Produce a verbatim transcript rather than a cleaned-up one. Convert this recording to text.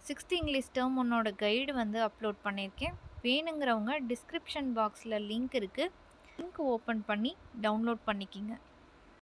Sixth English term ஒன்னோட guide வந்து upload பண்ணியிருக்கேன். வேணுங்கிறவங்க டிஸ்கிரிப்ஷன் பாக்ஸில் லிங்க் இருக்குது. லிங்க் ஓப்பன் பண்ணி டவுன்லோட் பண்ணிக்கிங்க.